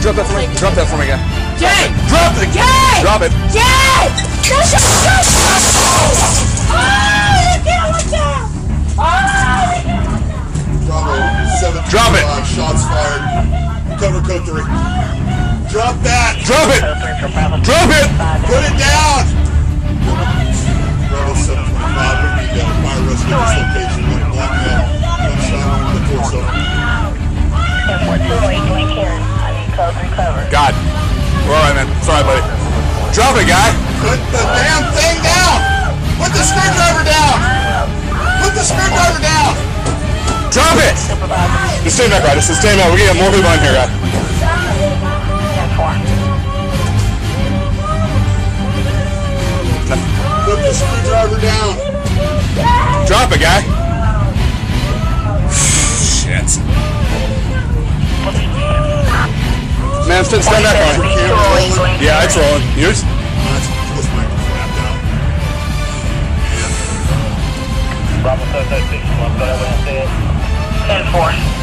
Drop that for me. Drop that for me, guy. Jay! Drop it! Jay! Drop it! Jay! Bravo, 7. Drop it! Shots fired. Cover code 3. Drop that! Drop it! Drop it! Put it down! Bravo 725, we need fire rescue at this location. One black male, one shot on the torso. God. We're alright, man. Sorry, buddy. Drop it, guy! Put the damn thing down! Put the screwdriver down! Put the screwdriver down! Drop it! Just stay back, right? Just stay back. We're getting more people in here, guy. Put the screwdriver down! Drop it, guy! Shit. Man, stand back on it. Yeah, it's rolling. Yours? This might be wrapped out. Bravo 36, go ahead and 10-4.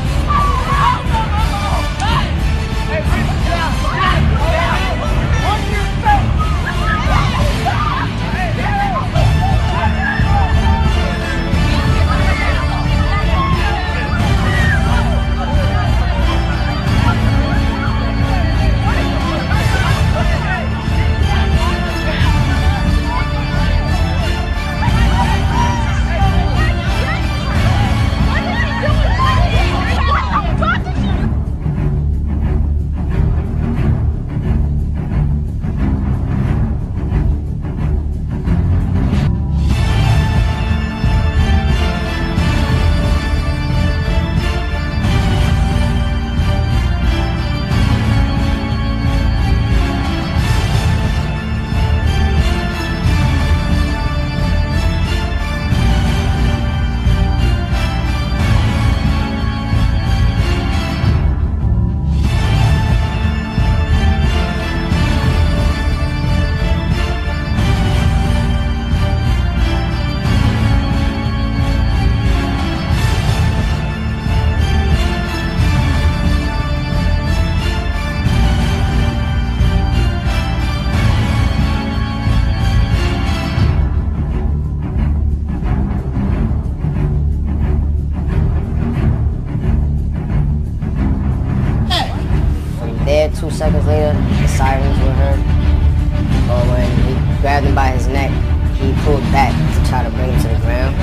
There, 2 seconds later, the sirens were heard. But when he grabbed him by his neck, he pulled back to try to bring him to the ground.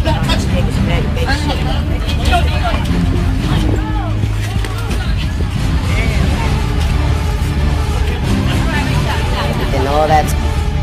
And all that.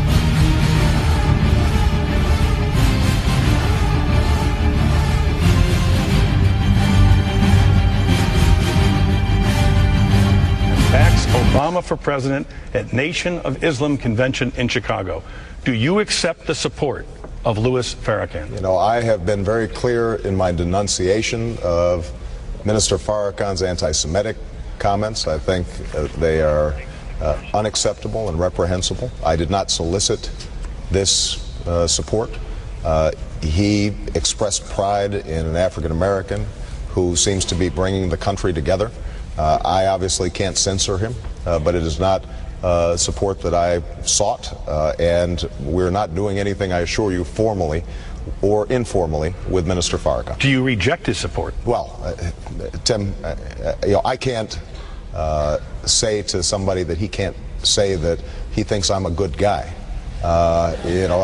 Backs Obama for president at Nation of Islam convention in Chicago. Do you accept the support of Louis Farrakhan? You know, I have been very clear in my denunciation of Minister Farrakhan's anti-Semitic comments. I think they are unacceptable and reprehensible. I did not solicit this support. He expressed pride in an African American who seems to be bringing the country together. I obviously can't censor him, but it is not support that I sought, and we're not doing anything, I assure you, formally or informally with Minister Farrakhan. Do you reject his support? Well, Tim, you know, I can't say to somebody that he can't say that he thinks I'm a good guy. You know,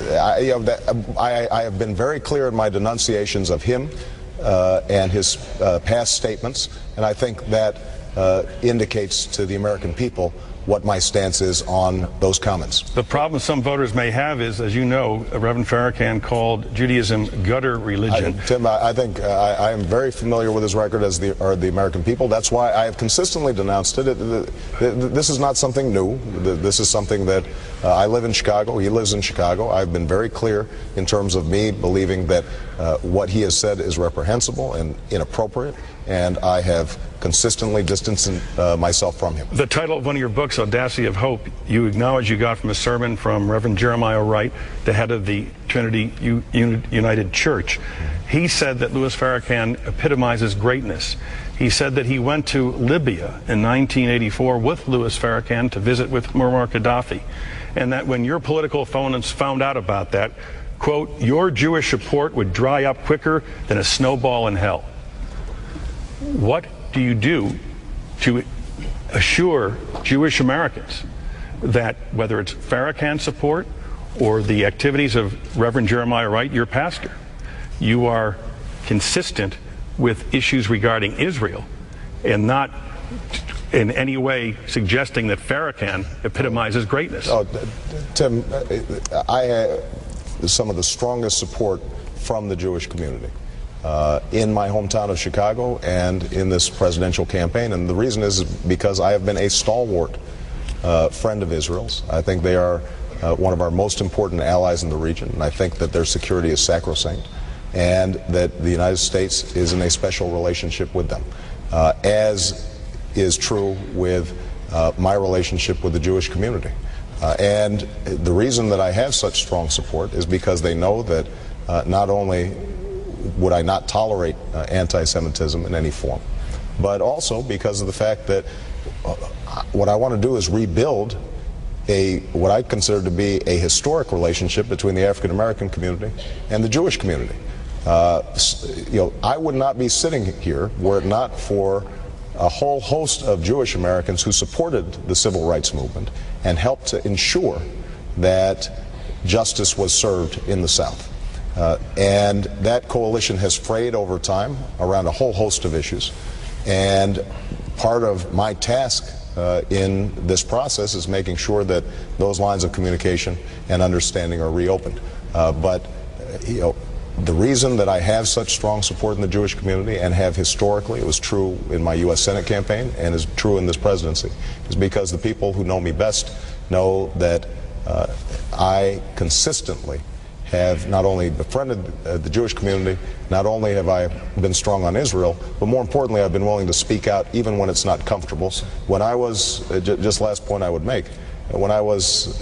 I have been very clear in my denunciations of him and his past statements, and I think that indicates to the American people what my stance is on those comments. The problem some voters may have is, as you know, Reverend Farrakhan called Judaism gutter religion. Tim, I think I am very familiar with his record, as are the American people. That's why I have consistently denounced it. This is not something new. This is something that I live in Chicago. He lives in Chicago. I've been very clear in terms of me believing that what he has said is reprehensible and inappropriate, and I have consistently distanced myself from him. The title of one of your books this audacity of hope you acknowledge you got from a sermon from Reverend Jeremiah Wright, the head of the Trinity United Church. He said that Louis Farrakhan epitomizes greatness. He said that he went to Libya in 1984 with Louis Farrakhan to visit with Muammar Gaddafi, and that when your political opponents found out about that, quote, your Jewish support would dry up quicker than a snowball in hell. What do you do to assure Jewish Americans that whether it's Farrakhan support or the activities of Reverend Jeremiah Wright, your pastor, you are consistent with issues regarding Israel and not in any way suggesting that Farrakhan epitomizes greatness? Oh, Tim, I have some of the strongest support from the Jewish community in my hometown of Chicago and in this presidential campaign. And the reason is because I have been a stalwart friend of Israel's. I think they are one of our most important allies in the region, and I think that their security is sacrosanct, and that the United States is in a special relationship with them, as is true with my relationship with the Jewish community. And the reason that I have such strong support is because they know that not only would I not tolerate anti-Semitism in any form, but also because of the fact that what I want to do is rebuild what I consider to be a historic relationship between the African American community and the Jewish community. I would not be sitting here were it not for a whole host of Jewish Americans who supported the civil rights movement and helped to ensure that justice was served in the South. And that coalition has frayed over time around a whole host of issues. And part of my task in this process is making sure that those lines of communication and understanding are reopened. But the reason that I have such strong support in the Jewish community, and have historically, it was true in my U.S. Senate campaign and is true in this presidency, is because the people who know me best know that I consistently have not only befriended the Jewish community, not only have I been strong on Israel, but more importantly, I've been willing to speak out even when it's not comfortable. When I was, just last point I would make, when I was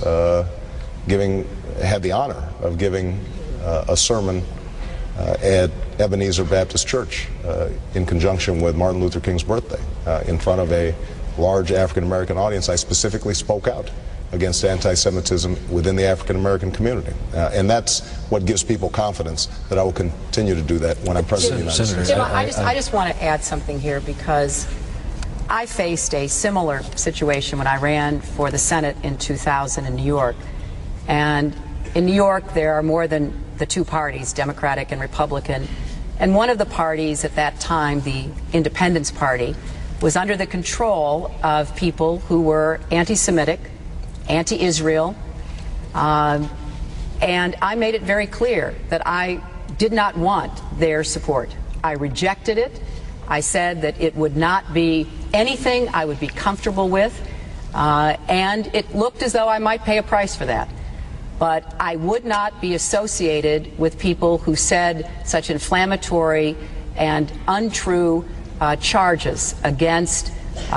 had the honor of giving a sermon at Ebenezer Baptist Church in conjunction with Martin Luther King's birthday in front of a large African American audience, I specifically spoke out against anti-Semitism within the African American community. And that's what gives people confidence that I will continue to do that when I'm president of the United States. Jim, I just want to add something here, because I faced a similar situation when I ran for the Senate in 2000 in New York. And in New York, there are more than the two parties, Democratic and Republican. And one of the parties at that time, the Independence Party, was under the control of people who were anti-Semitic, anti-Israel, and I made it very clear that I did not want their support. I rejected it. I said that it would not be anything I would be comfortable with, and it looked as though I might pay a price for that. But I would not be associated with people who said such inflammatory and untrue charges against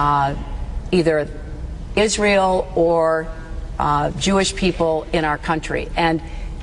either Israel or Jewish people in our country. And,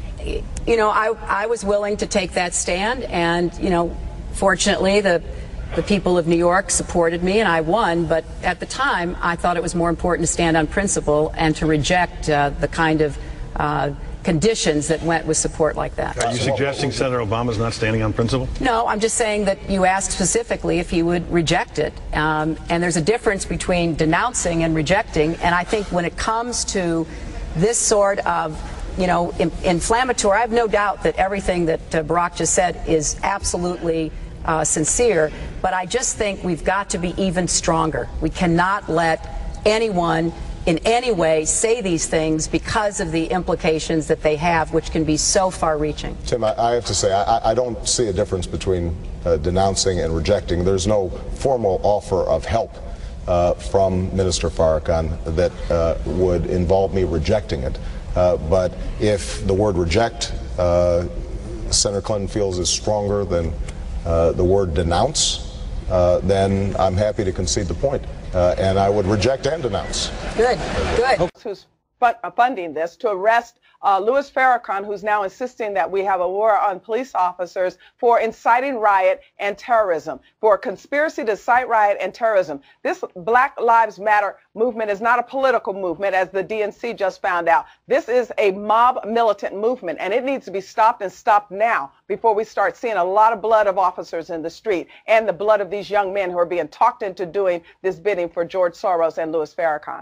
I was willing to take that stand, and, fortunately the people of New York supported me and I won, but at the time I thought it was more important to stand on principle and to reject the kind of conditions that went with support like that. Are you suggesting Senator Obama's not standing on principle? No, I'm just saying that you asked specifically if he would reject it. And there's a difference between denouncing and rejecting. And I think when it comes to this sort of, inflammatory, I have no doubt that everything that Barack just said is absolutely sincere. But I just think we've got to be even stronger. We cannot let anyone in any way say these things because of the implications that they have, which can be so far-reaching. Tim, I have to say, I don't see a difference between denouncing and rejecting. There's no formal offer of help from Minister Farrakhan that would involve me rejecting it. But if the word reject, Senator Clinton feels is stronger than the word denounce, then I'm happy to concede the point, and I would reject and denounce. Good, good. Who's funding this to arrest Louis Farrakhan, who's now insisting that we have a war on police officers for inciting riot and terrorism, for conspiracy to incite riot and terrorism. This Black Lives Matter movement is not a political movement, as the DNC just found out. This is a mob militant movement, and it needs to be stopped, and stopped now, before we start seeing a lot of blood of officers in the street and the blood of these young men who are being talked into doing this bidding for George Soros and Louis Farrakhan.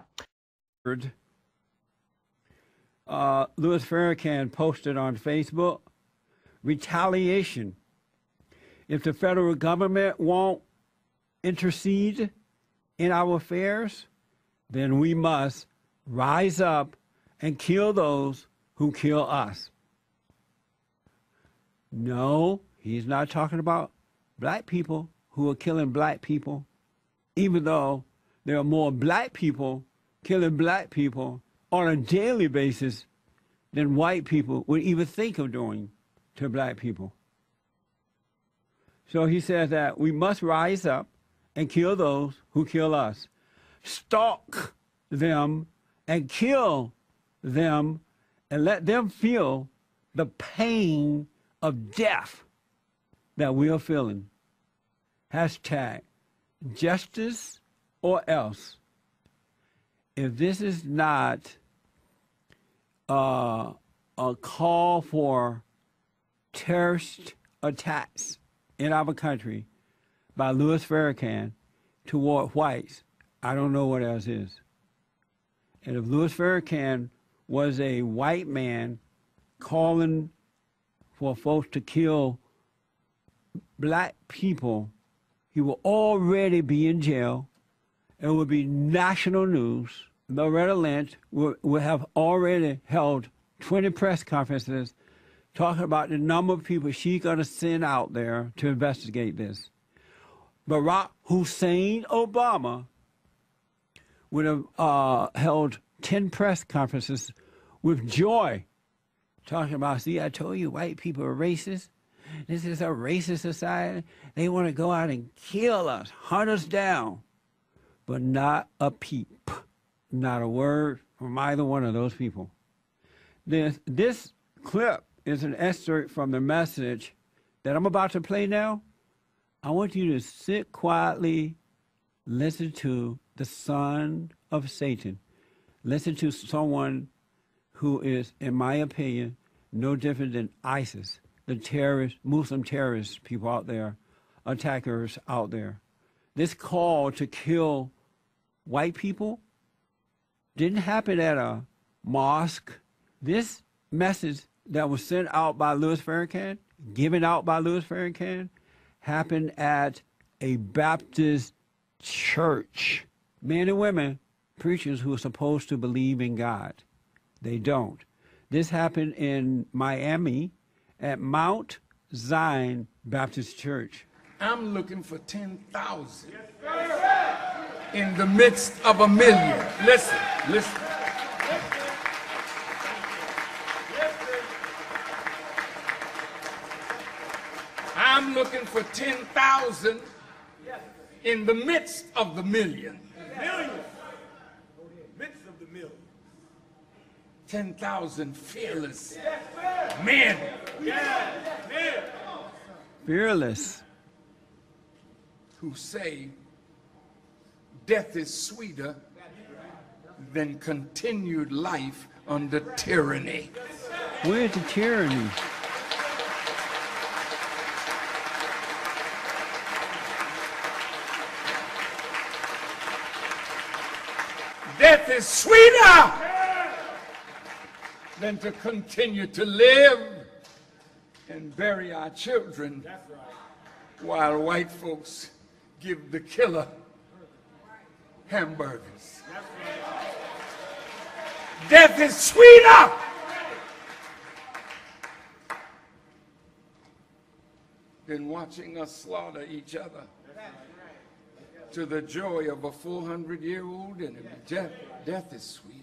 Louis Farrakhan posted on Facebook, retaliation. If the federal government won't intercede in our affairs, then we must rise up and kill those who kill us. No, he's not talking about black people who are killing black people, even though there are more black people killing black people on a daily basis than white people would even think of doing to black people. So he says that we must rise up and kill those who kill us, stalk them and kill them, and let them feel the pain of death that we are feeling. Hashtag justice or else. If this is not a call for terrorist attacks in our country by Louis Farrakhan toward whites, I don't know what else is. And if Louis Farrakhan was a white man calling for folks to kill black people, he will already be in jail. It will be national news. Loretta Lynch will have already held 20 press conferences talking about the number of people she's going to send out there to investigate this. Barack Hussein Obama would have held 10 press conferences with joy talking about, see, I told you white people are racist. This is a racist society. They want to go out and kill us, hunt us down. But not a peep, not a word from either one of those people. This clip is an excerpt from the message that I'm about to play now. I want you to sit quietly, listen to the son of Satan. Listen to someone who is, in my opinion, no different than ISIS, the terrorist, Muslim terrorist people out there, attackers out there. This call to kill white people didn't happen at a mosque. This message that was sent out by Louis Farrakhan, given out by Louis Farrakhan, happened at a Baptist church. Men and women, preachers who are supposed to believe in God. They don't. This happened in Miami at Mount Zion Baptist Church. I'm looking for 10,000 in the midst of a million. Listen, listen. I'm looking for 10,000 in the midst of the million. Midst of the million. 10,000 fearless men. Fearless. Who say death is sweeter than continued life under tyranny. Where's the tyranny? Death is sweeter than to continue to live and bury our children while white folks give the killer hamburgers. Death is sweeter than watching us slaughter each other to the joy of a 400-year-old enemy. Death is sweeter.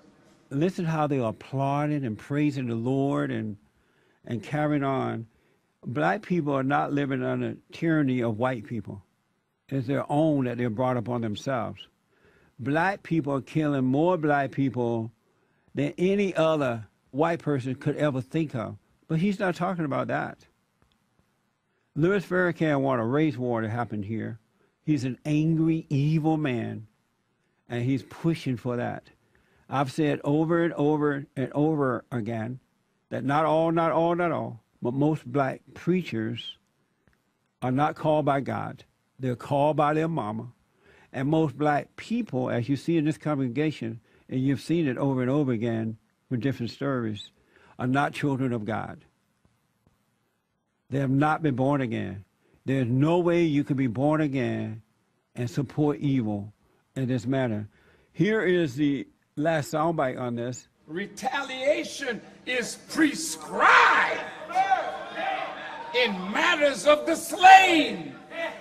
Listen how they are applauding and praising the Lord and carrying on. Black people are not living under tyranny of white people. It's their own that they're brought upon themselves. Black people are killing more black people than any other white person could ever think of. But he's not talking about that. Louis Farrakhan wanted a race war to happen here. He's an angry, evil man, and he's pushing for that. I've said over and over and over again that not all, but most black preachers are not called by God. They're called by their mama. And most black people, as you see in this congregation, and you've seen it over and over again with different stories, are not children of God. They have not been born again. There's no way you can be born again and support evil in this manner. Here is the last soundbite on this. Retaliation is prescribed in matters of the slain.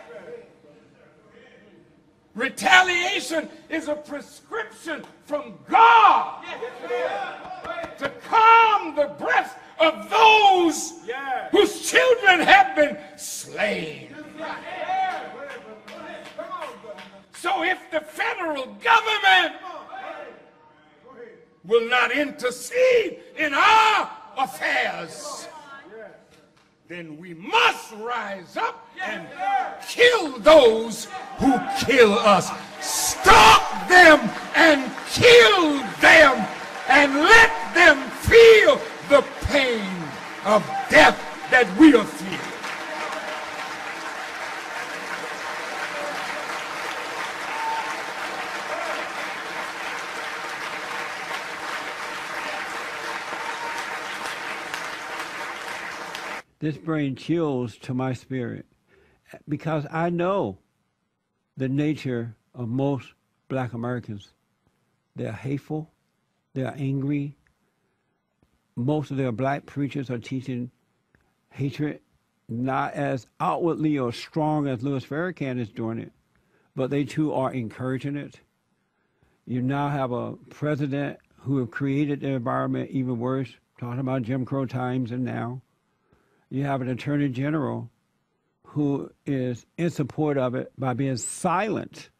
Retaliation is a prescription from God to calm the breath of those whose children have been slain. So if the federal government will not intercede in our affairs, then we must rise up and kill those who kill us. Stop them and kill them and let them feel the pain of death that we are feeling. This brings chills to my spirit because I know the nature of most black Americans. They're hateful, they're angry. Most of their black preachers are teaching hatred, not as outwardly or strong as Louis Farrakhan is doing it, but they too are encouraging it. You now have a president who have created the environment even worse, talking about Jim Crow times and now. You have an attorney general who is in support of it by being silent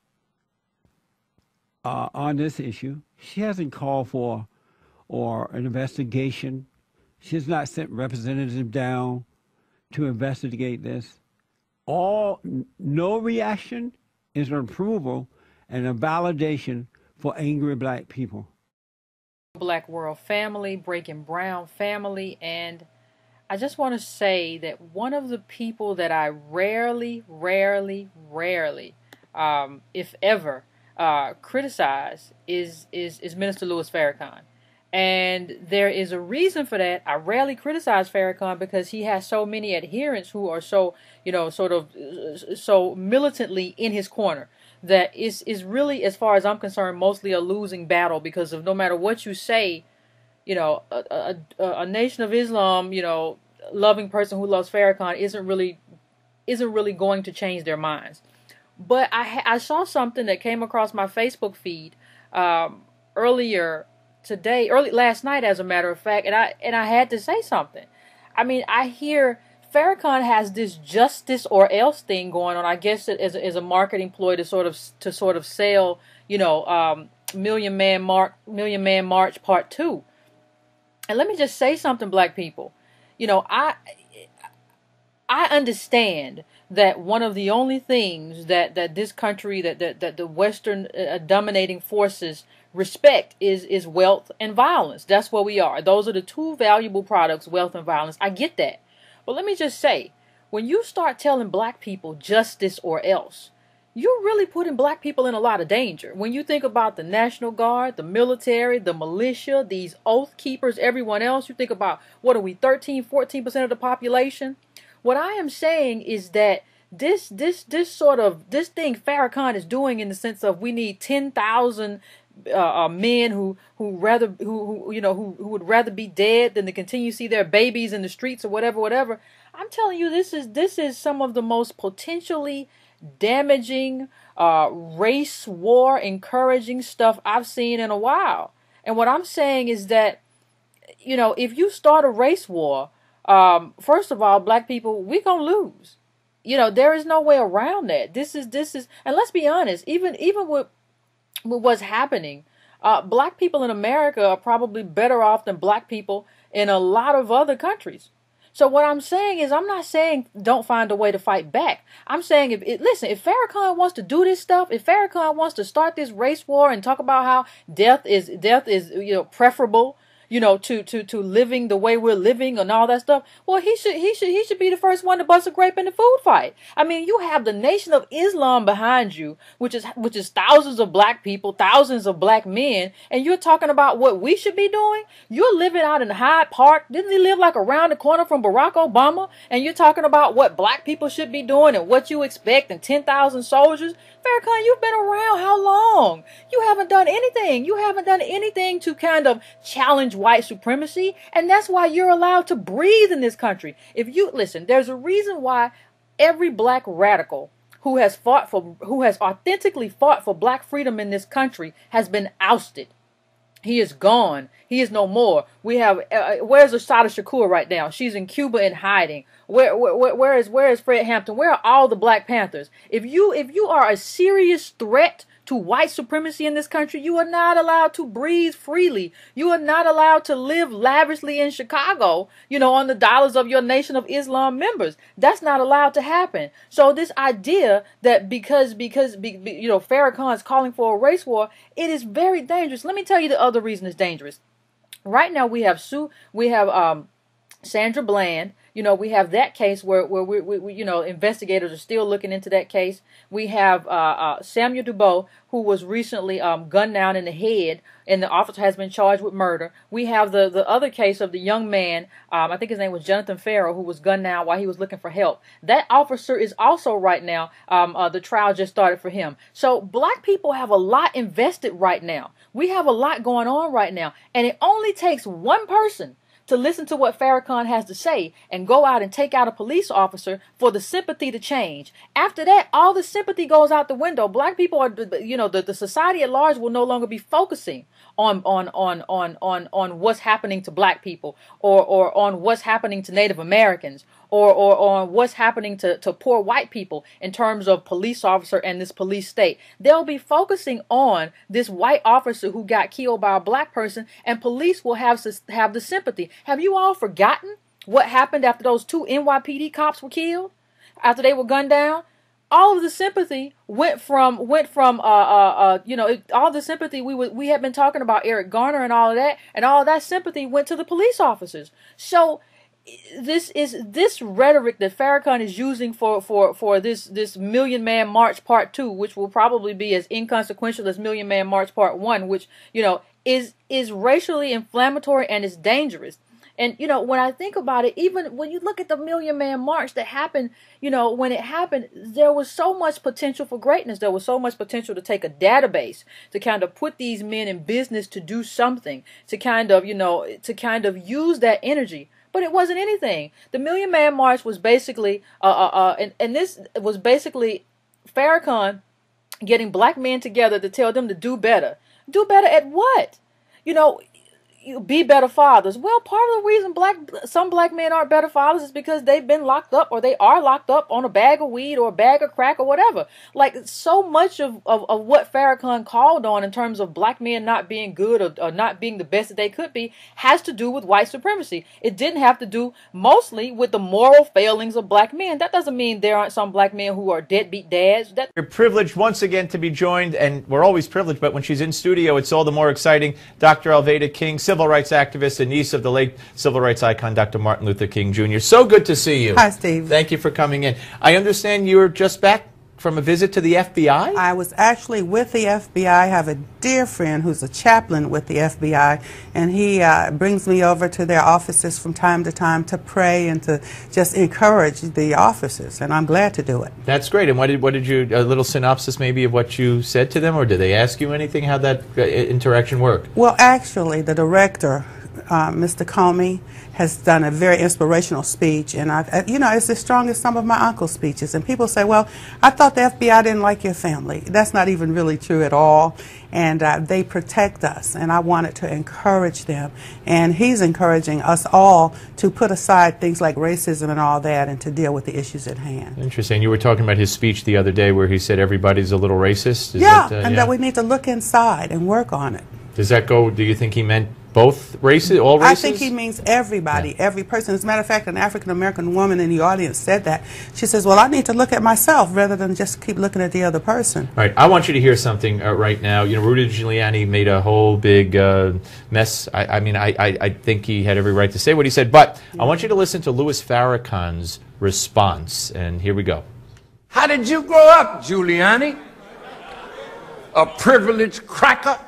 on this issue. She hasn't called for or an investigation. She's not sent representatives down to investigate this. No reaction is an approval and a validation for angry black people. Black World family, Breaking Brown family, and I just want to say that one of the people that I rarely, if ever, criticize is Minister Louis Farrakhan. And there is a reason for that. I rarely criticize Farrakhan because he has so many adherents who are so, so militantly in his corner that is really, as far as I'm concerned, mostly a losing battle because of no matter what you say, a Nation of Islam, loving person who loves Farrakhan isn't really going to change their minds. But I saw something that came across my Facebook feed last night, as a matter of fact, and I had to say something. I mean, I hear Farrakhan has this justice or else thing going on. I guess as a marketing ploy to sort of sell, Million Man March Part 2. And let me just say something, black people. I understand that one of the only things that this country, that the Western dominating forces respect is wealth and violence. That's what we are. Those are the two valuable products, wealth and violence. I get that. But let me just say, when you start telling black people justice or else, you're really putting black people in a lot of danger. When you think about the National Guard, the military, the militia, these oath keepers, everyone else, you think about, what are we, 13, 14% of the population? What I am saying is that this thing Farrakhan is doing in the sense of we need 10,000 men who would rather be dead than to continue to see their babies in the streets or whatever. I'm telling you, this is some of the most potentially damaging, race war encouraging stuff I've seen in a while. And what I'm saying is that, if you start a race war, first of all, black people, we gonna lose. You know, there is no way around that. This is, and let's be honest, even with what's happening, black people in America are probably better off than black people in a lot of other countries. So what I'm saying is, I'm not saying don't find a way to fight back. I'm saying, listen, if Farrakhan wants to do this stuff, if Farrakhan wants to start this race war and talk about how death is preferable, to living the way we're living and all that stuff, well, he should be the first one to bust a grape in the food fight. I mean, you have the Nation of Islam behind you, which is thousands of black people, thousands of black men, and you're talking about what we should be doing. You're living out in Hyde Park. Didn't he live like around the corner from Barack Obama? And you're talking about what black people should be doing and what you expect and 10,000 soldiers. Farrakhan, you've been around how long? You haven't done anything. You haven't done anything to kind of challenge white supremacy, and that's why you're allowed to breathe in this country. If you listen, there's a reason why every black radical who has authentically fought for black freedom in this country has been ousted. He is gone. He is no more. We have where's Assata Shakur right now? She's in Cuba in hiding. Where is Fred Hampton? Where are all the Black Panthers? If you are a serious threat to white supremacy in this country, you are not allowed to breathe freely. You are not allowed to live lavishly in Chicago, on the dollars of your Nation of Islam members. That's not allowed to happen. So this idea that because Farrakhan is calling for a race war, it is very dangerous. Let me tell you the other reason it's dangerous. Right now we have Sandra Bland. We have that case where we investigators are still looking into that case. We have Samuel Dubois, who was recently gunned down in the head, and the officer has been charged with murder. We have the other case of the young man, I think his name was Jonathan Farrow, who was gunned down while he was looking for help. That officer is also right now, the trial just started for him. So black people have a lot invested right now. We have a lot going on right now, and it only takes one person to listen to what Farrakhan has to say and go out and take out a police officer for the sympathy to change. After that, all the sympathy goes out the window. Black people are, the society at large will no longer be focusing on what's happening to black people or on what's happening to Native Americans or on what's happening to poor white people in terms of police officer and this police state. They'll be focusing on this white officer who got killed by a black person, and police will have the sympathy. Have you all forgotten what happened after those 2 NYPD cops were killed? After they were gunned down? All of the sympathy went from all the sympathy we had been talking about Eric Garner and all of that, and all of that sympathy went to the police officers. So this rhetoric that Farrakhan is using for this Million Man March Part 2, which will probably be as inconsequential as Million Man March Part 1, which is racially inflammatory and is dangerous. And, when I think about it, even when you look at the Million Man March that happened, when it happened, there was so much potential for greatness. There was so much potential to take a database, to kind of put these men in business to do something, to kind of use that energy. But it wasn't anything. The Million Man March was basically, and this was basically Farrakhan getting black men together to tell them to do better. Do better at what? Be better fathers. Well, part of the reason some black men aren't better fathers is because they've been locked up, or they are locked up on a bag of weed or a bag of crack or whatever. Like, so much of what Farrakhan called on in terms of black men not being good or not being the best that they could be has to do with white supremacy. It didn't have to do mostly with the moral failings of black men. That doesn't mean there aren't some black men who are deadbeat dads. We're privileged once again to be joined, and we're always privileged, but when she's in studio, it's all the more exciting. Dr. Alveda King, civil rights activist and niece of the late civil rights icon Dr. Martin Luther King Jr. So good to see you. Hi, Steve. Thank you for coming in. I understand you were just back from a visit to the FBI? I was actually with the FBI. I have a dear friend who's a chaplain with the FBI, and he brings me over to their offices from time to time to pray and to just encourage the officers, and I'm glad to do it. That's great. And what did you, a little synopsis maybe of what you said to them, or did they ask you anything? How'd that interaction work? Well, actually, the director Mr. Comey has done a very inspirational speech, and it's as strong as some of my uncle's speeches. And people say, well, I thought the FBI didn't like your family. That's not even really true at all. And they protect us, and I wanted to encourage them. And he's encouraging us all to put aside things like racism and all that and to deal with the issues at hand. Interesting. You were talking about his speech the other day where he said everybody's a little racist. That we need to look inside and work on it. Does that go, do you think he meant both races, all races? I think he means everybody, every person. As a matter of fact, an African-American woman in the audience said that. She says, well, I need to look at myself rather than just keep looking at the other person. All right, I want you to hear something right now. You know, Rudy Giuliani made a whole big mess. I think he had every right to say what he said, but I want you to listen to Louis Farrakhan's response, and here we go. How did you grow up, Giuliani? A privileged cracker?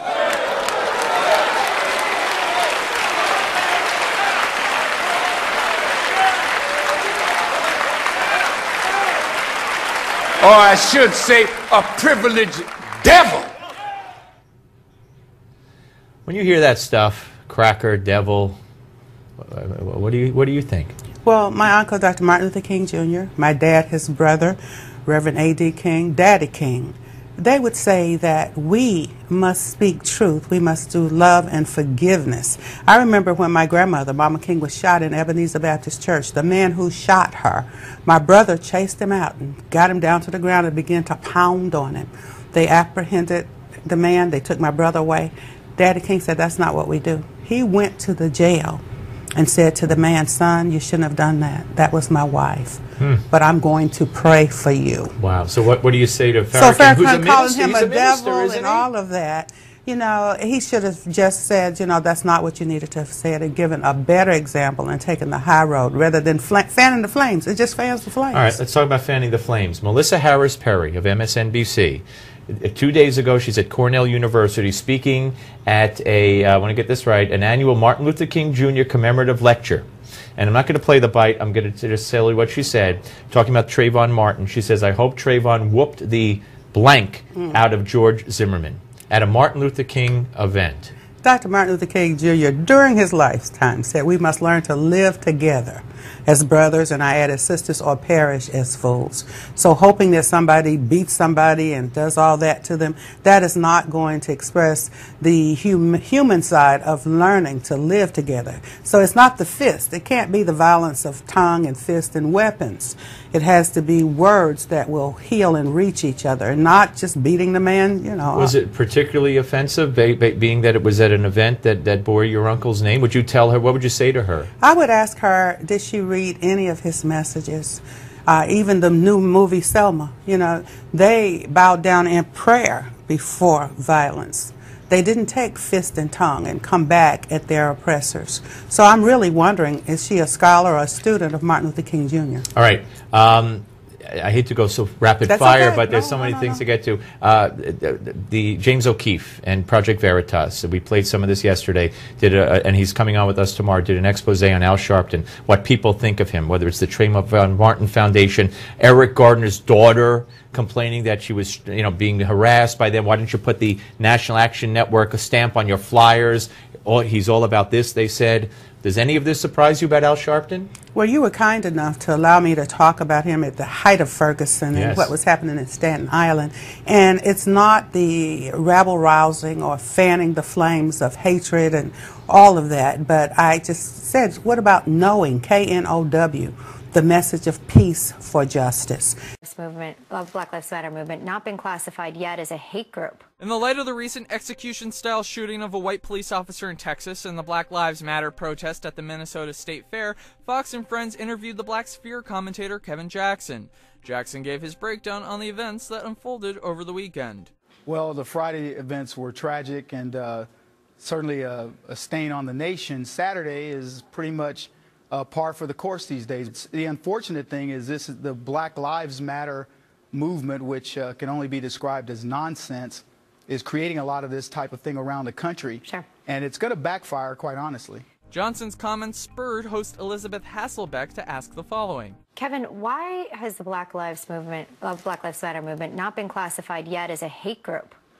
Or I should say, a privileged devil. When you hear that stuff, cracker, devil, what do you think? Well, my uncle, Dr. Martin Luther King Jr., my dad, his brother, Reverend A.D. King, Daddy King, they would say that we must speak truth. We must do love and forgiveness. I remember when my grandmother, Mama King, was shot in Ebenezer Baptist Church. The man who shot her, my brother chased him out and got him down to the ground and began to pound on him. They apprehended the man. They took my brother away. Daddy King said, that's not what we do. He went to the jail and said to the man, son, you shouldn't have done that. That was my wife. But I'm going to pray for you. Wow. So what do you say to Farrakhan? So Farrakhan who's a calling him a minister, devil and all of that. You know, he should have just said, you know, that's not what you needed to have said, and given a better example and taken the high road rather than fanning the flames. It just fans the flames. All right, let's talk about fanning the flames. Melissa Harris Perry of MSNBC. 2 days ago, she's at Cornell University speaking at I want to get this right, an annual Martin Luther King Jr. commemorative lecture. And I'm not going to play the bite. I'm going to just tell you what she said. Talking about Trayvon Martin. She says, I hope Trayvon whooped the blank out of George Zimmerman at a Martin Luther King event. Dr. Martin Luther King Jr., during his lifetime, said we must learn to live together as brothers, and I added sisters, or perish as fools. So hoping that somebody beats somebody and does all that to them, that is not going to express the human side of learning to live together. So it's not the fist. It can't be the violence of tongue and fist and weapons. It has to be words that will heal and reach each other, and not just beating the man, you know. Was it particularly offensive, being that it was at an event that bore your uncle's name? Would you tell her, what would you say to her? I would ask her, did she read any of his messages? Even the new movie Selma, you know, they bowed down in prayer before violence. They didn't take fist and tongue and come back at their oppressors. So I'm really wondering, is she a scholar or a student of Martin Luther King Jr.? All right. I hate to go so rapid fire, okay. But there's so many things to get to. The James O'Keefe and Project Veritas, we played some of this yesterday, and he's coming on with us tomorrow, did an expose on Al Sharpton, what people think of him, whether it's the Trayvon Martin Foundation, Eric Gardner's daughter complaining that she was, you know, being harassed by them. Why didn't you put the National Action Network a stamp on your flyers? He's all about this, they said. Does any of this surprise you about Al Sharpton? Well, you were kind enough to allow me to talk about him at the height of Ferguson and what was happening in Staten Island. And it's not the rabble-rousing or fanning the flames of hatred and all of that, but I just said, what about knowing, K-N-O-W, the message of peace for justice. This movement, of Black Lives Matter movement, not been classified yet as a hate group. In the light of the recent execution-style shooting of a white police officer in Texas and the Black Lives Matter protest at the Minnesota State Fair, Fox and Friends interviewed the Black Sphere commentator Kevin Jackson. Jackson gave his breakdown on the events that unfolded over the weekend. Well, the Friday events were tragic and certainly a stain on the nation. Saturday is pretty much par for the course these days. The unfortunate thing is this is the Black Lives Matter movement, which can only be described as nonsense, is creating a lot of this type of thing around the country. Sure. And it's going to backfire, quite honestly. Johnson's comments spurred host Elizabeth Hasselbeck to ask the following. Kevin, why has the Black Lives Matter movement not been classified yet as a hate group?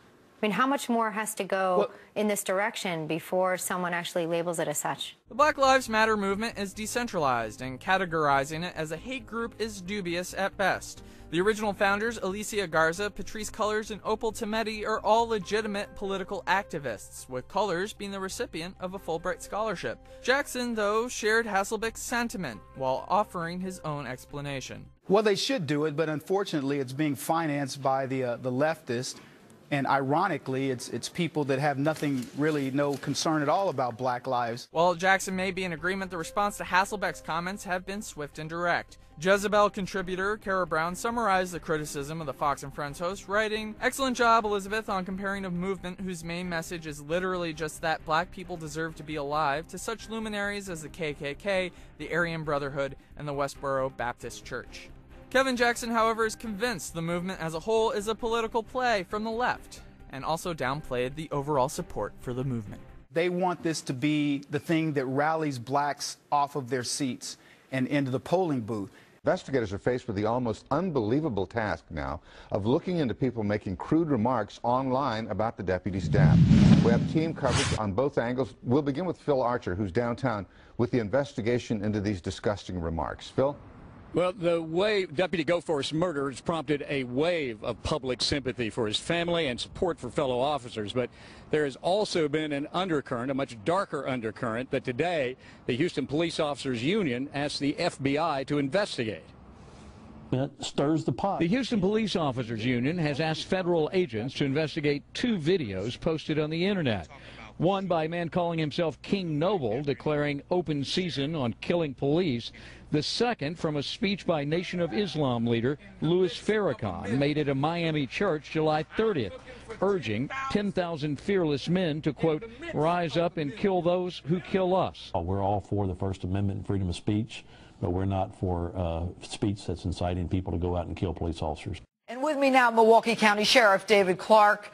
I mean, how much more has to go in this direction before someone actually labels it as such? The Black Lives Matter movement is decentralized, and categorizing it as a hate group is dubious at best. The original founders, Alicia Garza, Patrisse Cullors, and Opal Tometi, are all legitimate political activists, with Cullors being the recipient of a Fulbright scholarship. Jackson, though, shared Hasselbeck's sentiment while offering his own explanation. Well, they should do it, but unfortunately it's being financed by the leftists. And ironically, it's people that have no concern at all about black lives. While Jackson may be in agreement, the response to Hasselbeck's comments have been swift and direct. Jezebel contributor Kara Brown summarized the criticism of the Fox and Friends host, writing, "Excellent job, Elizabeth, on comparing a movement whose main message is literally just that black people deserve to be alive to such luminaries as the KKK, the Aryan Brotherhood, and the Westboro Baptist Church." Kevin Jackson, however, is convinced the movement as a whole is a political play from the left, and also downplayed the overall support for the movement. They want this to be the thing that rallies blacks off of their seats and into the polling booth. Investigators are faced with the almost unbelievable task now of looking into people making crude remarks online about the deputy's death. We have team coverage on both angles. We'll begin with Phil Archer, who's downtown, with the investigation into these disgusting remarks. Phil? Well, the way Deputy Goforth's murder has prompted a wave of public sympathy for his family and support for fellow officers, but there has also been an undercurrent, a much darker undercurrent, that today the Houston Police Officers Union asked the FBI to investigate. That stirs the pot. The Houston Police Officers Union has asked federal agents to investigate 2 videos posted on the internet. One by a man calling himself King Noble, declaring open season on killing police. The second from a speech by Nation of Islam leader Louis Farrakhan, made at a Miami church July 30th, urging 10,000 fearless men to, quote, rise up and kill those who kill us. We're all for the First Amendment and freedom of speech, but we're not for speech that's inciting people to go out and kill police officers. And with me now, Milwaukee County Sheriff David Clark.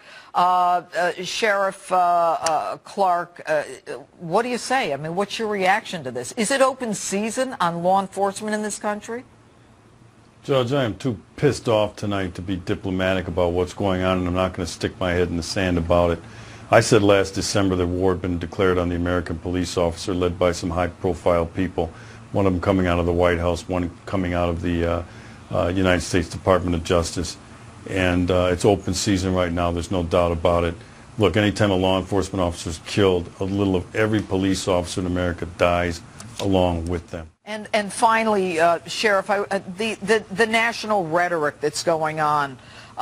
Sheriff Clark, what do you say? I mean, what's your reaction to this? Is it open season on law enforcement in this country? Judge, I am too pissed off tonight to be diplomatic about what's going on, and I'm not going to stick my head in the sand about it. I said last December the war had been declared on the American police officer, led by some high-profile people, one of them coming out of the White House, one coming out of the United States Department of Justice. And it's open season right now, there's no doubt about it. Look, anytime a law enforcement officer is killed, a little of every police officer in America dies along with them. And finally, Sheriff, the national rhetoric that's going on,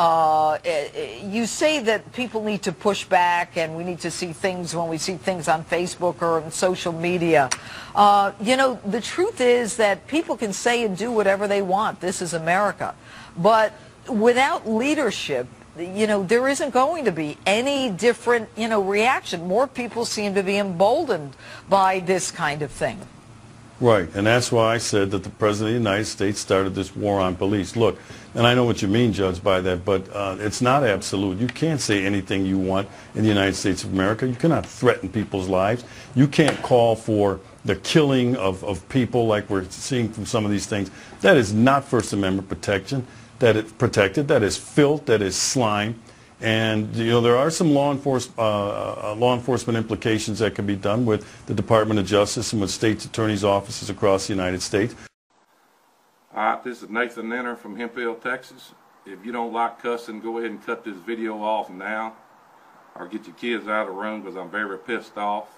you say that people need to push back and we need to see things when we see things on Facebook or on social media. You know, the truth is that people can say and do whatever they want. This is America. But without leadership, you know, there isn't going to be any different, you know, reaction. More people seem to be emboldened by this kind of thing. Right, and that's why I said that the President of the United States started this war on police. Look, and I know what you mean, Judge, by that, but it's not absolute. You can't say anything you want in the United States of America. You cannot threaten people's lives. You can't call for the killing of people like we're seeing from some of these things. That is not First Amendment protection. That is protected. That is filth. That is slime. And, you know, there are some law enforcement implications that can be done with the Department of Justice and with states' attorneys' offices across the United States. All right, this is Nathan Nenner from Hemphill, Texas. If you don't like cussing, go ahead and cut this video off now, or get your kids out of the room, because I'm very pissed off.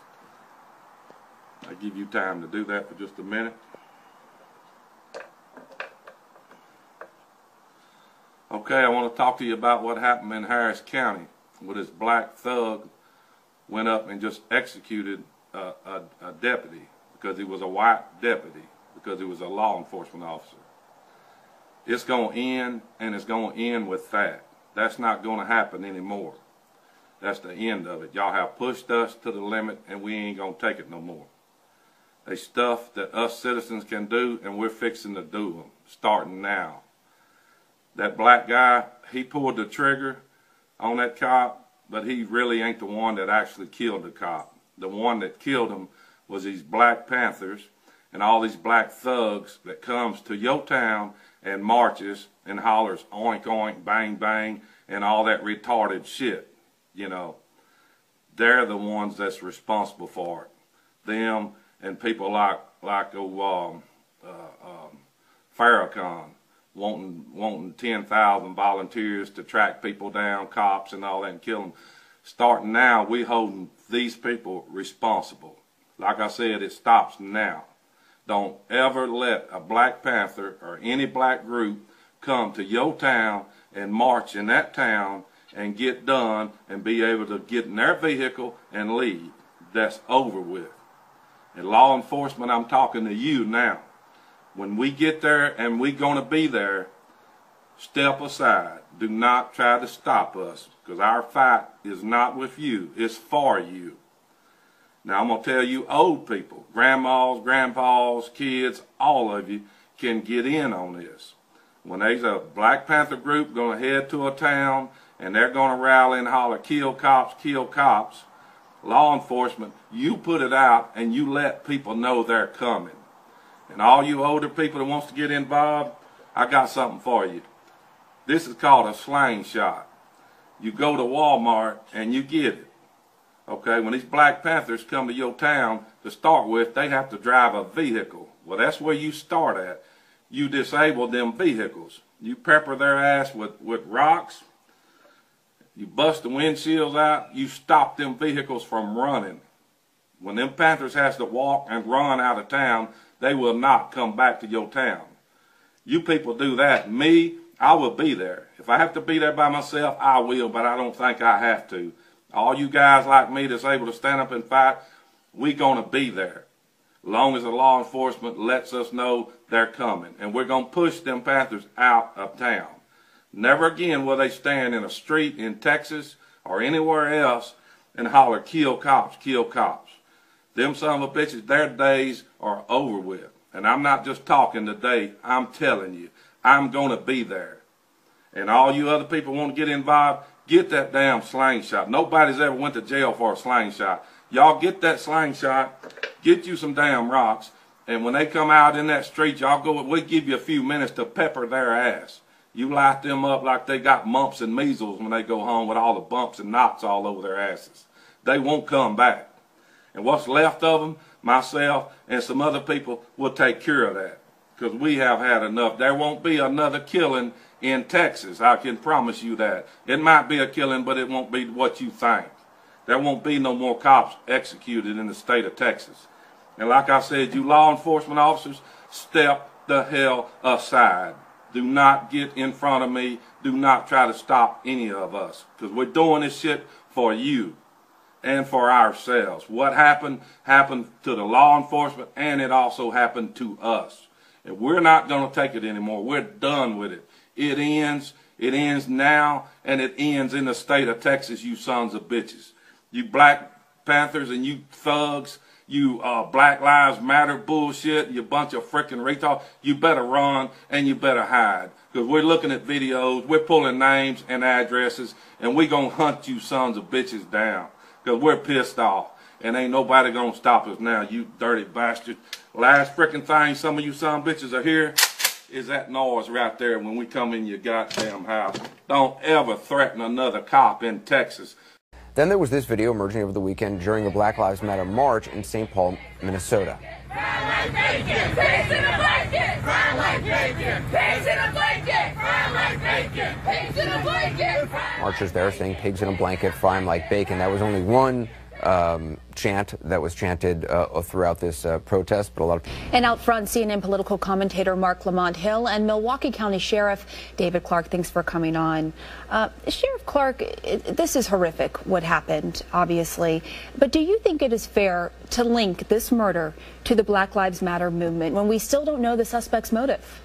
I'll give you time to do that for just a minute. Okay, I want to talk to you about what happened in Harris County, where this black thug went up and just executed a deputy because he was a white deputy, because he was a law enforcement officer. It's going to end, and it's going to end with that. That's not going to happen anymore. That's the end of it. Y'all have pushed us to the limit, and we ain't going to take it no more. There's stuff that us citizens can do, and we're fixing to do them, starting now. That black guy, he pulled the trigger on that cop, but he really ain't the one that actually killed the cop. The one that killed him was these Black Panthers and all these black thugs that comes to your town and marches and hollers oink oink, bang bang, and all that retarded shit. you know, they're the ones that's responsible for it. Them and people like Farrakhan wanting 10,000 volunteers to track people down, cops and all that, and kill them. Starting now, we holding these people responsible. Like I said, it stops now. Don't ever let a Black Panther or any black group come to your town and march in that town and get done and be able to get in their vehicle and leave. That's over with. And law enforcement, I'm talking to you now. When we get there, and we're going to be there, step aside. Do not try to stop us, because our fight is not with you. It's for you. Now, I'm going to tell you old people, grandmas, grandpas, kids, all of you can get in on this. When there's a Black Panther group going to head to a town, and they're going to rally and holler, kill cops, law enforcement, you put it out and you let people know they're coming. And all you older people that wants to get involved, I got something for you. This is called a slingshot. You go to Walmart and you get it. Okay, when these Black Panthers come to your town to start with, they have to drive a vehicle. Well, that's where you start at. You disable them vehicles. You pepper their ass with rocks. You bust the windshields out. You stop them vehicles from running. When them Panthers has to walk and run out of town, they will not come back to your town. You people do that. Me, I will be there. If I have to be there by myself, I will, but I don't think I have to. All you guys like me that's able to stand up and fight, we're going to be there. As long as the law enforcement lets us know they're coming. And we're going to push them Panthers out of town. Never again will they stand in a street in Texas or anywhere else and holler, kill cops, kill cops. Them son of a bitches, their days are over with. And I'm not just talking today, I'm telling you, I'm going to be there. And all you other people want to get involved, get that damn slingshot. Nobody's ever went to jail for a slingshot. Y'all get that slingshot, get you some damn rocks, and when they come out in that street, y'all go, we'll give you a few minutes to pepper their ass. You light them up like they got mumps and measles when they go home with all the bumps and knots all over their asses. They won't come back. And what's left of them, myself and some other people will take care of that. Because we have had enough. There won't be another killing in Texas. I can promise you that. It might be a killing, but it won't be what you think. There won't be no more cops executed in the state of Texas. And like I said, you law enforcement officers, step the hell aside. Do not get in front of me. Do not try to stop any of us. Because we're doing this shit for you and for ourselves. What happened, happened to the law enforcement, and it also happened to us. And we're not going to take it anymore. We're done with it. It ends. It ends now, and it ends in the state of Texas, you sons of bitches. You Black Panthers and you thugs, you Black Lives Matter bullshit, you bunch of freaking retards, you better run and you better hide. Because we're looking at videos, we're pulling names and addresses, and we're going to hunt you sons of bitches down. Because we're pissed off. And ain't nobody going to stop us now, you dirty bastard. Last freaking thing some of you son of bitches are here is that noise right there when we come in your goddamn house. Don't ever threaten another cop in Texas. Then there was this video emerging over the weekend during a Black Lives Matter march in St. Paul, Minnesota. Brown like bacon, pigs in a blanket. Brown like bacon, pigs in a blanket. Brown like bacon, pigs in a blanket. Marchers there saying pigs in a blanket, fry 'em like bacon. That was only one chant that was chanted throughout this protest, but a lot of people. And out front, CNN political commentator Mark Lamont Hill and Milwaukee County Sheriff David Clark. Thanks for coming on. Sheriff Clark, this is horrific what happened, obviously, but do you think it is fair to link this murder to the Black Lives Matter movement when we still don't know the suspect's motive?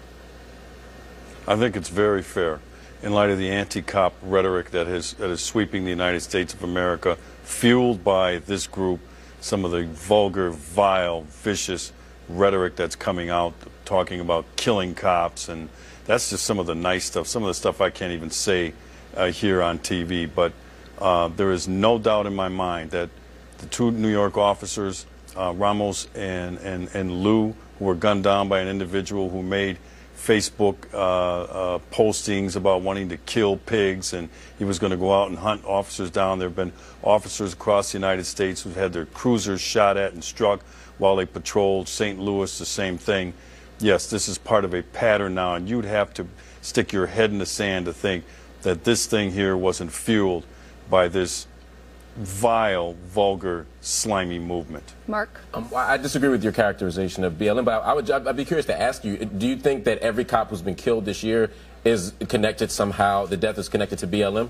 I think it's very fair in light of the anti-cop rhetoric that is sweeping the United States of America, fueled by this group, some of the vulgar, vile, vicious rhetoric that's coming out, talking about killing cops, and that's just some of the nice stuff, some of the stuff I can't even say here on TV, but there is no doubt in my mind that the two New York officers, Ramos and Lou, who were gunned down by an individual who made Facebook postings about wanting to kill pigs, and he was going to go out and hunt officers down. There have been officers across the United States who've had their cruisers shot at and struck while they patrolled. St. Louis, the same thing. Yes, this is part of a pattern now, and you'd have to stick your head in the sand to think that this thing here wasn't fueled by this vile, vulgar, slimy movement. Mark? I disagree with your characterization of BLM, but I'd be curious to ask you, do you think that every cop who's been killed this year is connected somehow, the death is connected to BLM?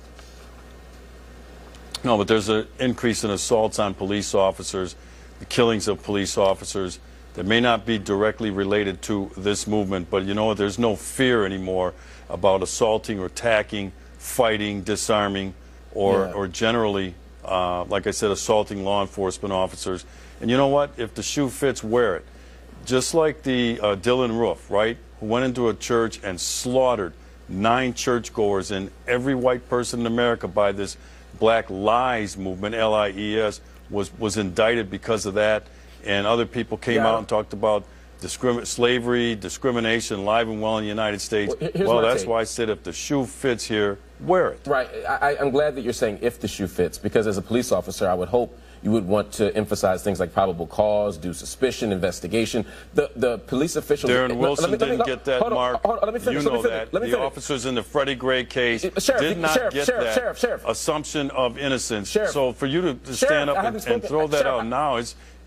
No, but there's an increase in assaults on police officers, the killings of police officers that may not be directly related to this movement, but you know what, there's no fear anymore about assaulting or attacking, fighting, disarming, or generally, like I said, assaulting law enforcement officers. And you know what? If the shoe fits, wear it. Just like the Dylan Roof, right, who went into a church and slaughtered 9 churchgoers and every white person in America by this Black Lies movement, L-I-E-S, was indicted because of that. And other people came out and talked about slavery, discrimination, alive and well in the United States. Well, that's why I said if the shoe fits here, wear it. Right. I'm glad that you're saying if the shoe fits, because as a police officer, I would hope you would want to emphasize things like probable cause, due suspicion, investigation. The police officials... Darren Wilson didn't get that, Mark. You know that. The officers in the Freddie Gray case did not get that assumption of innocence. So for you to stand up and throw that out now,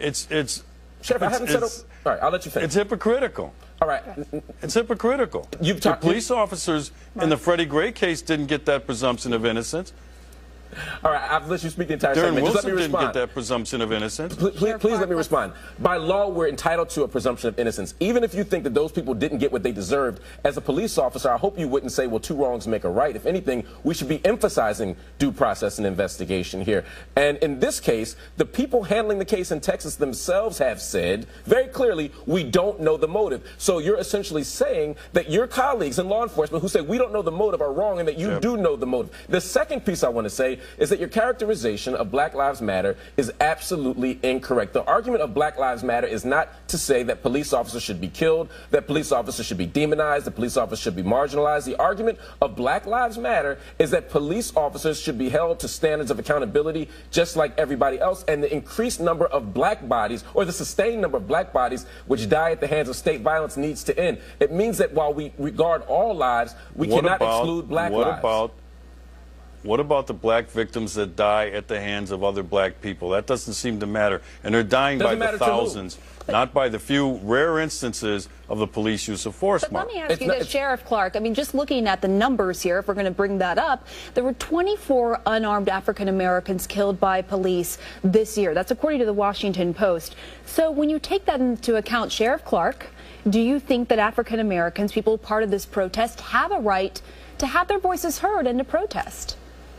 Sheriff, I haven't said... All right, I'll let you finish. It's hypocritical. All right. It's hypocritical. The police officers in the Freddie Gray case didn't get that presumption of innocence. All right, I've let you speak the entire Darren segment. Wilson Just let me respond. didn't get that presumption of innocence. Please let me respond. By law, we're entitled to a presumption of innocence. Even if you think that those people didn't get what they deserved, as a police officer, I hope you wouldn't say, well, 2 wrongs make a right. If anything, we should be emphasizing due process and investigation here. And in this case, the people handling the case in Texas themselves have said very clearly, we don't know the motive. So you're essentially saying that your colleagues in law enforcement who say we don't know the motive are wrong and that you do know the motive. The second piece I want to say is that your characterization of Black Lives Matter is absolutely incorrect. The argument of Black Lives Matter is not to say that police officers should be killed, that police officers should be demonized, that police officers should be marginalized. The argument of Black Lives Matter is that police officers should be held to standards of accountability just like everybody else, and the increased number of black bodies, or the sustained number of black bodies which die at the hands of state violence, needs to end. It means that while we regard all lives, we cannot exclude black lives. What about the black victims that die at the hands of other black people? That doesn't seem to matter. And they're dying by the thousands, not by the few rare instances of the police use of force. But let me ask you this, Sheriff Clark. I mean, just looking at the numbers here, if we're going to bring that up, there were 24 unarmed African Americans killed by police this year. That's according to the Washington Post. So when you take that into account, Sheriff Clark, do you think that African Americans, people part of this protest, have a right to have their voices heard and to protest?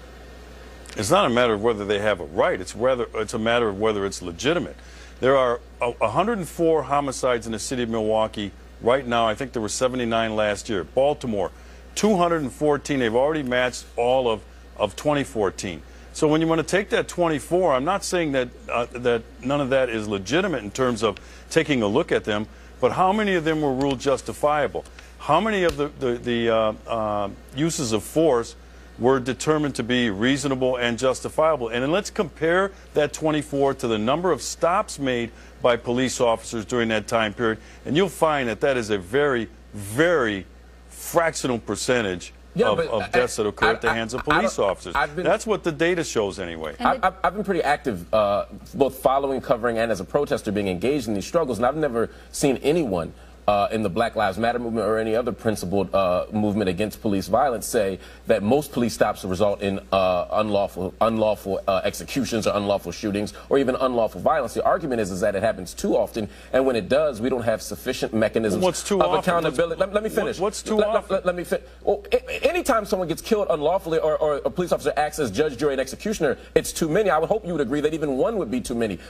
It's not a matter of whether they have a right. It's a matter of whether it's legitimate. There are 104 homicides in the city of Milwaukee right now. I think there were 79 last year. Baltimore, 214. They've already matched all of 2014. So when you want to take that 24, I'm not saying that that none of that is legitimate in terms of taking a look at them, but how many of them were ruled justifiable? How many of the uses of force were determined to be reasonable and justifiable? And then let's compare that 24 to the number of stops made by police officers during that time period, and you'll find that that is a very, very fractional percentage of deaths that occur at the hands of police officers. That's what the data shows anyway. I've been pretty active, both following, covering, and as a protester being engaged in these struggles, and I've never seen anyone in the Black Lives Matter movement or any other principled movement against police violence say that most police stops result in unlawful executions or unlawful shootings or even unlawful violence. The argument is that it happens too often, and when it does, we don't have sufficient mechanisms of accountability. Let me finish. What's too often? Let me finish. Well, anytime someone gets killed unlawfully or a police officer acts as judge, jury, and executioner, it's too many. I would hope you would agree that even one would be too many.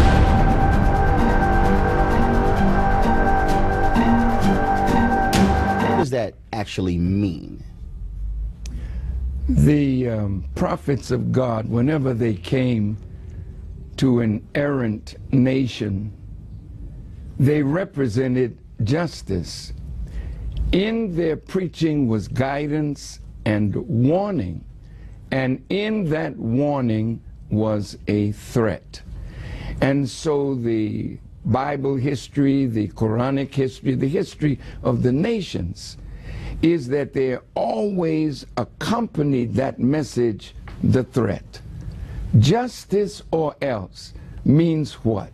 What does that actually mean? The prophets of God, whenever they came to an errant nation, they represented justice. In their preaching was guidance and warning, and in that warning was a threat. And so the Bible history, the Quranic history, the history of the nations is that they always accompanied that message the threat. Justice or else means what?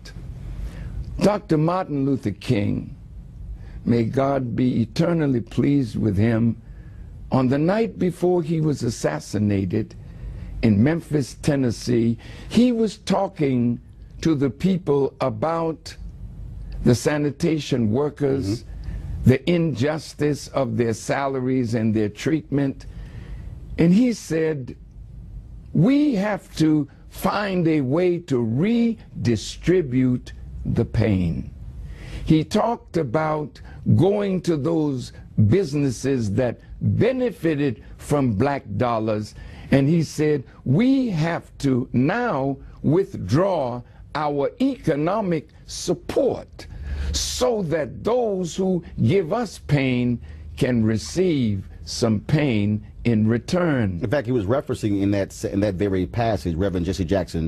Dr. Martin Luther King, may God be eternally pleased with him, on the night before he was assassinated in Memphis, Tennessee, he was talking to the people about the sanitation workers, the injustice of their salaries and their treatment. And he said, we have to find a way to redistribute the pain. He talked about going to those businesses that benefited from black dollars, and he said, we have to now withdraw our economic support so that those who give us pain can receive some pain in return. In fact, he was referencing in that very passage Reverend Jesse Jackson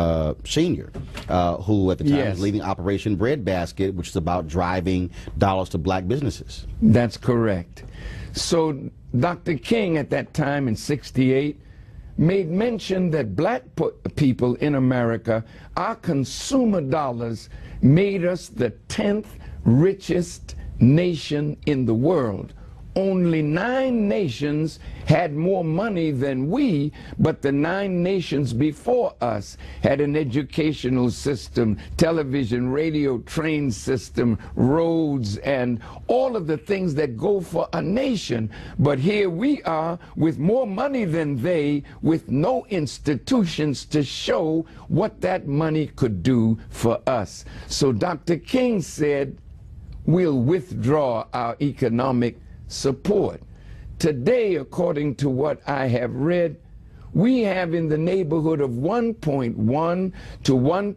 Sr., who at the time was leading Operation Breadbasket, which is about driving dollars to black businesses. That's correct. So Dr. King at that time in '68 made mention that black people in America, our consumer dollars made us the 10th richest nation in the world. Only 9 nations had more money than we, but the 9 nations before us had an educational system, television, radio, train system, roads, and all of the things that go for a nation. But here we are with more money than they, with no institutions to show what that money could do for us. So Dr. King said, we'll withdraw our economic support. Today, according to what I have read, we have in the neighborhood of $1.1 to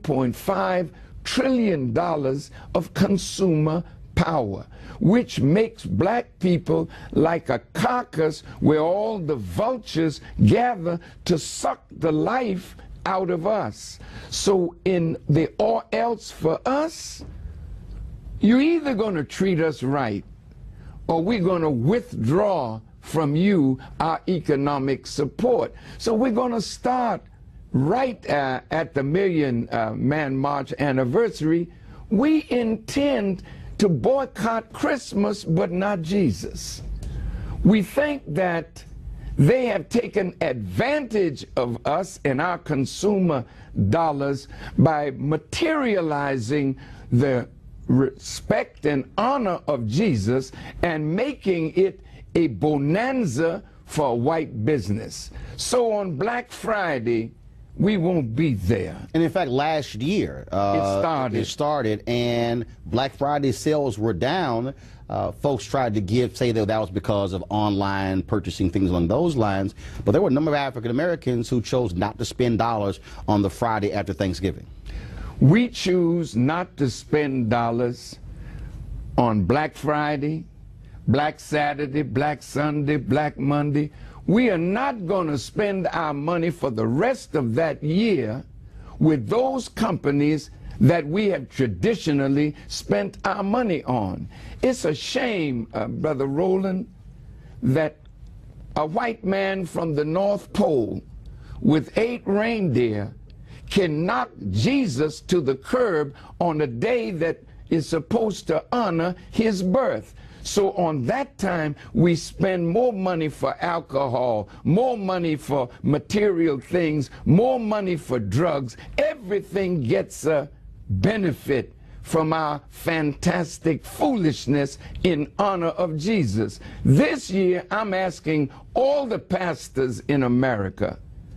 $1.5 trillion of consumer power, which makes black people like a carcass where all the vultures gather to suck the life out of us. So in the or else for us, you're either going to treat us right, or we're going to withdraw from you our economic support. So we're going to start right at the Million Man March anniversary. We intend to boycott Christmas, but not Jesus. We think that they have taken advantage of us and our consumer dollars by materializing the respect and honor of Jesus and making it a bonanza for white business. So on Black Friday, we won't be there. And in fact, last year, it started, and Black Friday sales were down. Folks tried to say that was because of online purchasing, things along those lines. But there were a number of African Americans who chose not to spend dollars on the Friday after Thanksgiving. We choose not to spend dollars on Black Friday, Black Saturday, Black Sunday, Black Monday. We are not going to spend our money for the rest of that year with those companies that we have traditionally spent our money on. It's a shame, Brother Roland, that a white man from the North Pole with 8 reindeer can knock Jesus to the curb on a day that is supposed to honor his birth. So on that time, we spend more money for alcohol, more money for material things, more money for drugs. Everything gets a benefit from our fantastic foolishness in honor of Jesus. This year, I'm asking all the pastors in America,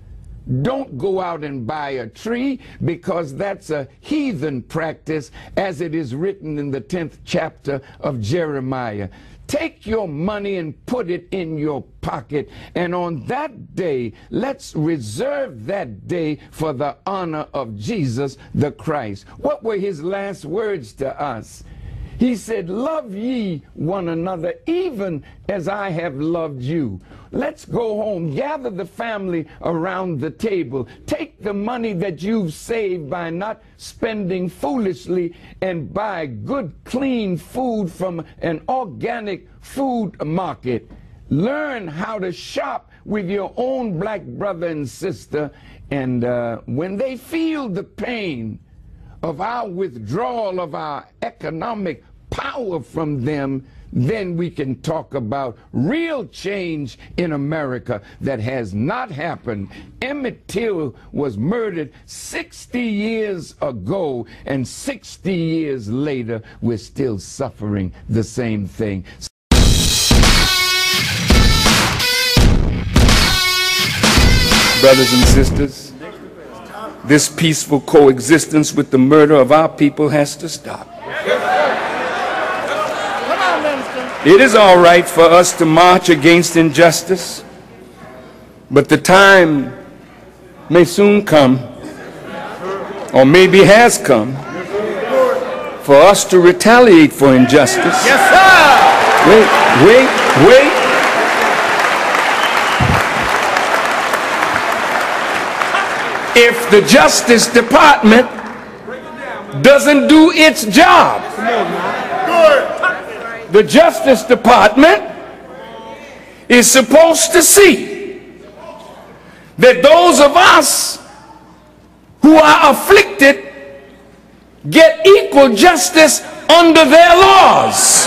don't go out and buy a tree, because that's a heathen practice, as it is written in the 10th chapter of Jeremiah. Take your money and put it in your pocket, and on that day, let's reserve that day for the honor of Jesus the Christ. What were his last words to us? He said, love ye one another even as I have loved you. Let's go home, gather the family around the table, take the money that you've saved by not spending foolishly and buy good, clean food from an organic food market. Learn how to shop with your own black brother and sister, and when they feel the pain of our withdrawal of our economic power from them, then we can talk about real change in America that has not happened. Emmett Till was murdered 60 years ago, and 60 years later, we're still suffering the same thing. Brothers and sisters, this peaceful coexistence with the murder of our people has to stop. It is all right for us to march against injustice, but the time may soon come, or maybe has come, for us to retaliate for injustice. Yes, sir! Wait. If the Justice Department doesn't do its job, the Justice Department is supposed to see that those of us who are afflicted get equal justice under their laws.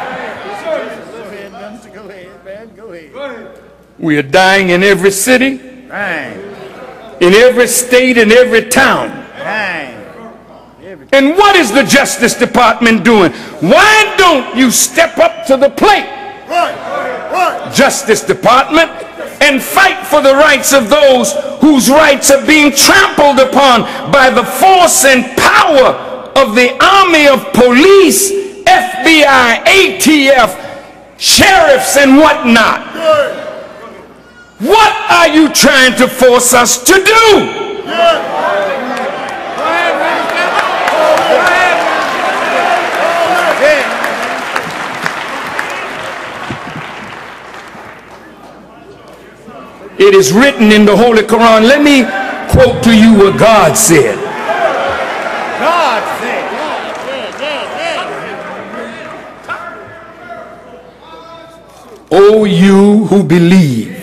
We are dying in every city, in every state, in every town. And what is the Justice Department doing? Why don't you step up to the plate, Justice Department, and fight for the rights of those whose rights are being trampled upon by the force and power of the army of police, FBI, ATF, sheriffs, and whatnot? What are you trying to force us to do? It is written in the Holy Quran. Let me quote to you what God said. God said. O you who believe,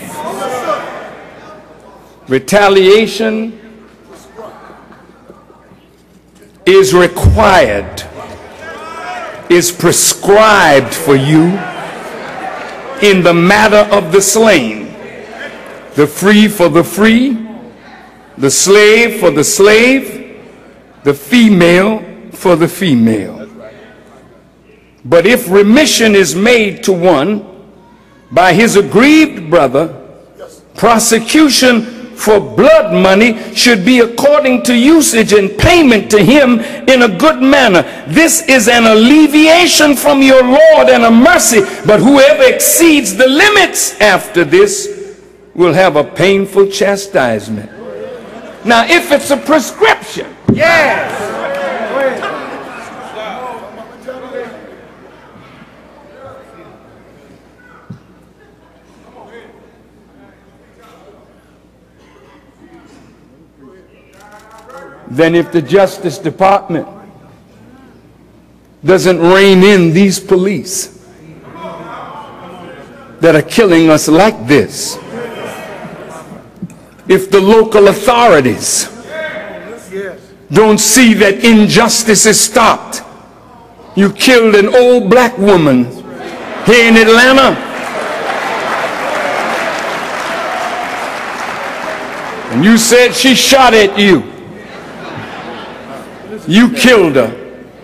retaliation is required, is prescribed for you in the matter of the slain. The free for the free, the slave for the slave, the female for the female. But if remission is made to one by his aggrieved brother, prosecution for blood money should be according to usage and payment to him in a good manner. This is an alleviation from your Lord and a mercy, but whoever exceeds the limits after this will have a painful chastisement. Now, if it's a prescription, yes. then if the Justice Department doesn't rein in these police that are killing us like this, if the local authorities don't see that injustice is stopped. You killed an old black woman here in Atlanta, and you said she shot at you. You killed her.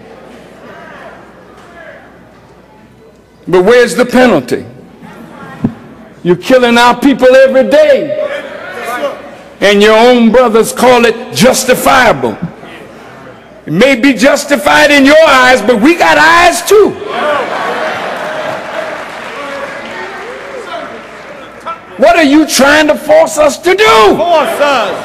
But where's the penalty? You're killing our people every day. And your own brothers call it justifiable. It may be justified in your eyes, but we got eyes too. What are you trying to force us to do? Force us.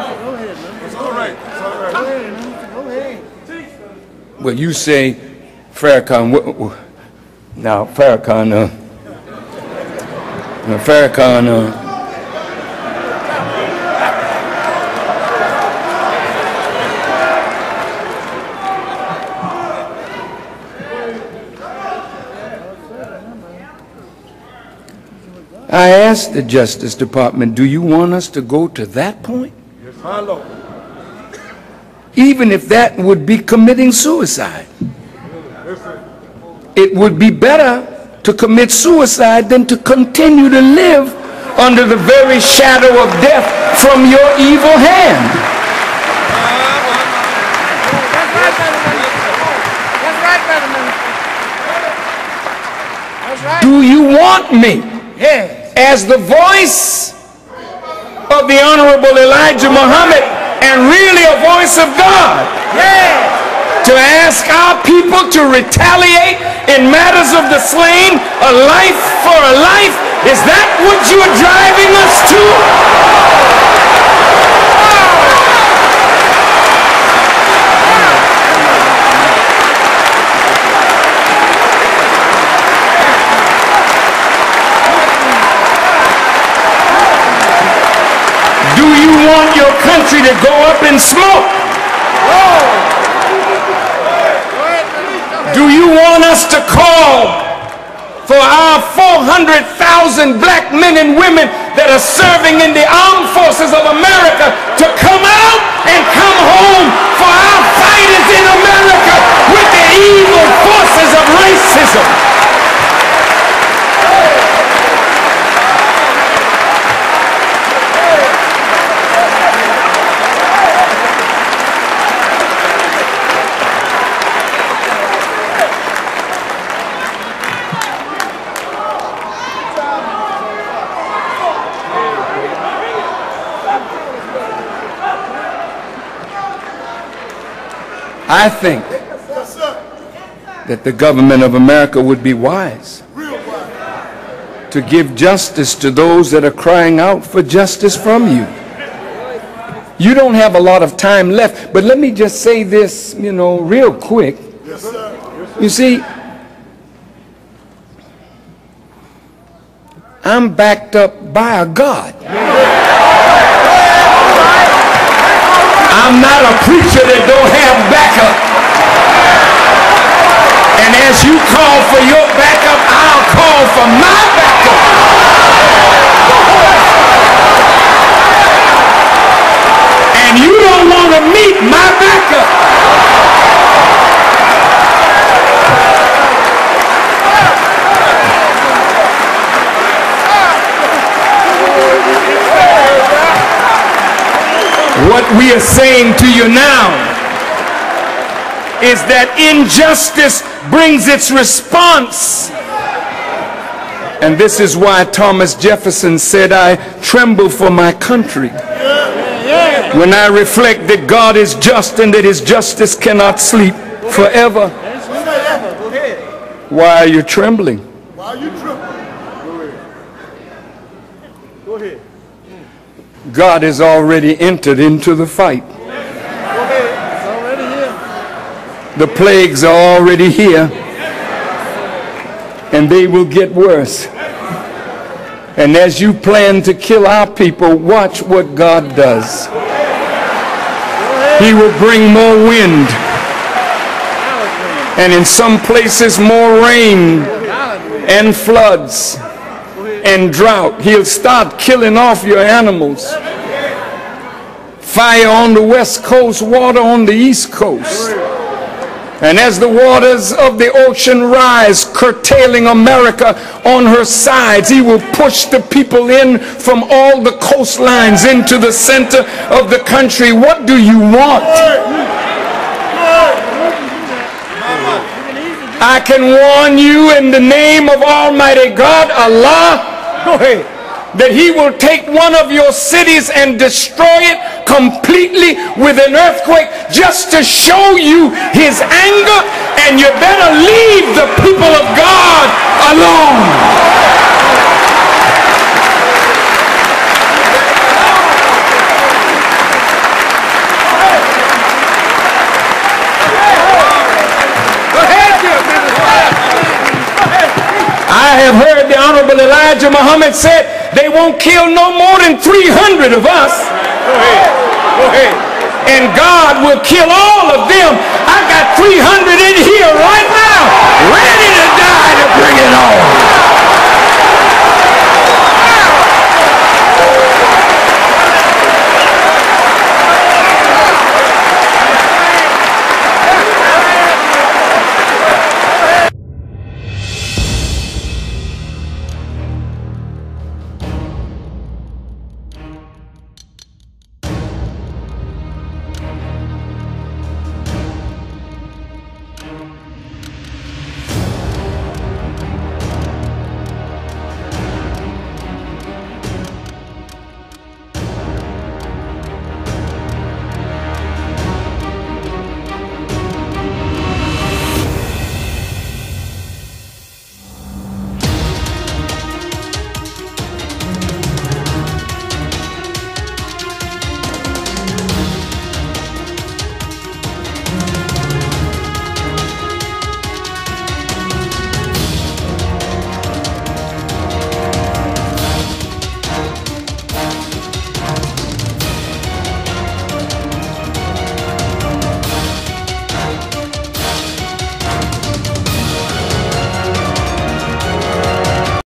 Well, you say Farrakhan, now Farrakhan, I asked the Justice Department, do you want us to go to that point? Yes, my Lord. Even if that would be committing suicide. It would be better to commit suicide than to continue to live under the very shadow of death from your evil hand. Do you want me, as the voice of the Honorable Elijah Muhammad and really a voice of God, to ask our people to retaliate in matters of the slain, a life for a life? Is that what you're driving us to? Do you want your country to go up in smoke? Do you want us to call for our 400,000 black men and women that are serving in the armed forces of America to come out and come home for our fighters in America with the evil forces of racism? I think that the government of America would be wise to give justice to those that are crying out for justice from you. You don't have a lot of time left, but let me just say this, real quick. You see, I'm backed up by a God. I'm not a preacher that don't have backup. And as you call for your backup, I'll call for my backup. And you don't want to meet my backup. What we are saying to you now is that injustice brings its response. And this is why Thomas Jefferson said, I tremble for my country when I reflect that God is just and that his justice cannot sleep forever. Why are you trembling? Why are you trembling? Go ahead. God has already entered into the fight. The plagues are already here, and they will get worse. And as you plan to kill our people, watch what God does. He will bring more wind, and in some places more rain and floods and drought. He'll start killing off your animals. Fire on the west coast, water on the east coast. And as the waters of the ocean rise, curtailing America on her sides, he will push the people in from all the coastlines into the center of the country. What do you want? I can warn you in the name of Almighty God, Allah, that he will take one of your cities and destroy it completely with an earthquake just to show you his anger, and you better leave the people of God alone. Go ahead, Honorable Elijah Muhammad said, they won't kill no more than 300 of us. Go ahead. Go ahead. And God will kill all of them. I got 300 in here right now, ready to die to bring it on.